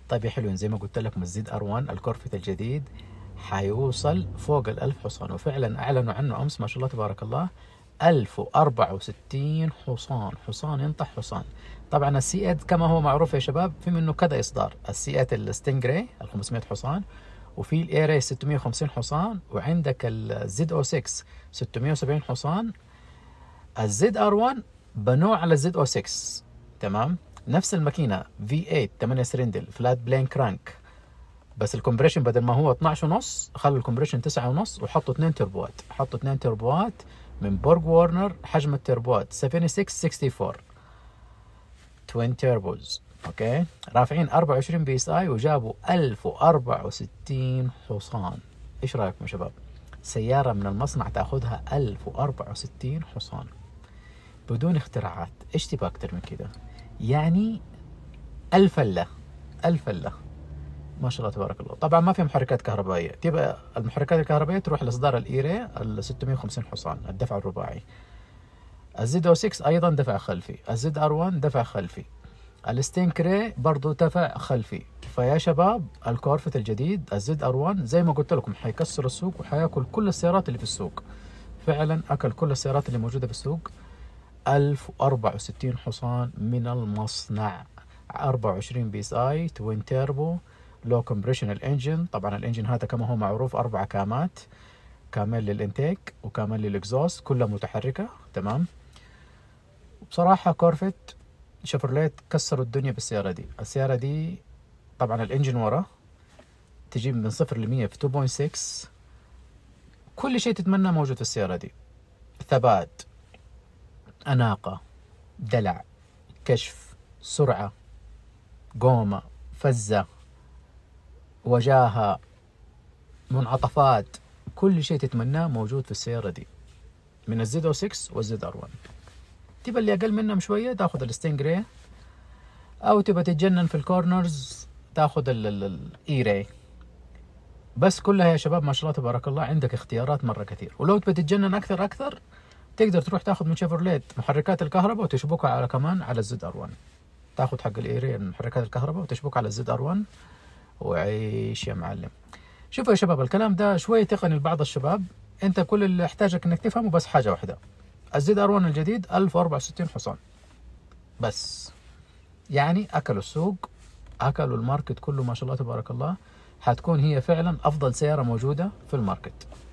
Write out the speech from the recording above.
طيب يا حلوين، زي ما قلت لكم الزد ار1 الكورفت الجديد حيوصل فوق ال1000 حصان، وفعلا اعلنوا عنه امس ما شاء الله تبارك الله 1064 حصان. حصان ينطح حصان. طبعا السي 8 كما هو معروف يا شباب في منه كذا اصدار، السي 8 الستينجراي ال 500 حصان، وفي الايري 650 حصان، وعندك الزد او 6 670 حصان. الزد ار 1 بنوه على الزد او 6 تمام، نفس الماكينه في 8 8 سرندل فلات بلين كرانك، بس الكمبريشن بدل ما هو 12 ونص خلوا الكمبريشن 9 ونص، وحطوا 2 تربوات. حطوا 2 تربوات من بورغ وارنر، حجم التربوات 7664 توين تيربوز. اوكي، رافعين 24 بي اس اي، وجابوا 1064 حصان. ايش رايكم يا شباب؟ سياره من المصنع تاخذها 1064 حصان بدون اختراعات. ايش تبغى اكثر من كده؟ يعني الفله الفله ما شاء الله تبارك الله. طبعا ما في محركات كهربائيه، تبقى المحركات الكهربائيه تروح لاصدار الايري ال 650 حصان الدفع الرباعي. الزد او 6 ايضا دفع خلفي، الزد ار 1 دفع خلفي، الستينكري برضو دفع خلفي. فيا شباب الكورفت الجديد الزد ار 1 زي ما قلت لكم حيكسر السوق وحياكل كل السيارات اللي في السوق. فعلا اكل كل السيارات اللي موجوده في السوق. 1064 حصان من المصنع، 24 بي اس اي توين تيربو لو كومبريشن الانجن. طبعا الانجن هذا كما هو معروف 4 كامات، كامل للانتيك وكامل للاكزوست، كلها متحركه تمام. بصراحه كورفت شيفروليت كسروا الدنيا بالسياره دي. السياره دي طبعا الانجن ورا تجيب من 0 ل 100 في 2.6، كل شيء تتمناه موجود في السياره دي. ثبات، اناقه، دلع، كشف، سرعه، قومه، فزه، وجاهه، منعطفات، كل شيء تتمناه موجود في السياره دي من الزد او 6 والزد ار 1. تبى اللي اقل منهم شويه تاخذ الستينجراي، او تبى تتجنن في الكورنرز تاخذ الايري. بس كلها يا شباب ما شاء الله تبارك الله عندك اختيارات مره كثير. ولو تبى تتجنن اكثر تقدر تروح تاخذ من شيفروليت محركات الكهرباء وتشبكها على كمان على الزد ار 1. تاخذ حق الايري محركات الكهرباء وتشبكها على الزد ار 1 وعيش يا معلم. شوفوا يا شباب الكلام ده شويه تقني لبعض الشباب، انت كل اللي يحتاجك انك تفهمه بس حاجه واحده، الزد ار 1 الجديد 1064 حصان بس. يعني اكلوا السوق، اكلوا الماركت كله ما شاء الله تبارك الله. حتكون هي فعلا افضل سياره موجوده في الماركت.